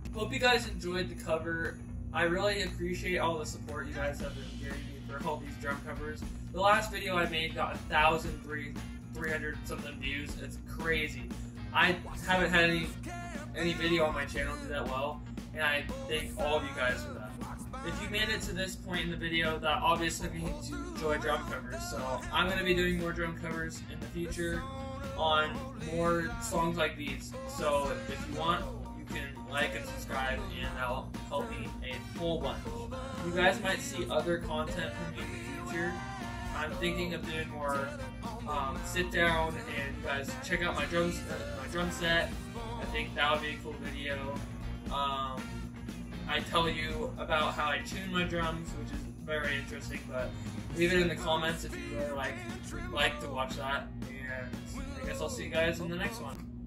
Hope you guys enjoyed the cover. I really appreciate all the support you guys have been giving me for all these drum covers. The last video I made got 1,300 something views. It's crazy. I haven't had any video on my channel do that well, and I thank all of you guys for that. If you made it to this point in the video, that obviously means you enjoy drum covers. So I'm going to be doing more drum covers in the future on more songs like these. So if you want, you can like and subscribe, and that'll help me a whole bunch. You guys might see other content from me in the future. I'm thinking of doing more sit down and you guys check out my drum set. I think that would be a cool video. I tell you about how I tune my drums, which is very interesting, but leave it in the comments if you really like to watch that, and I guess I'll see you guys in the next one.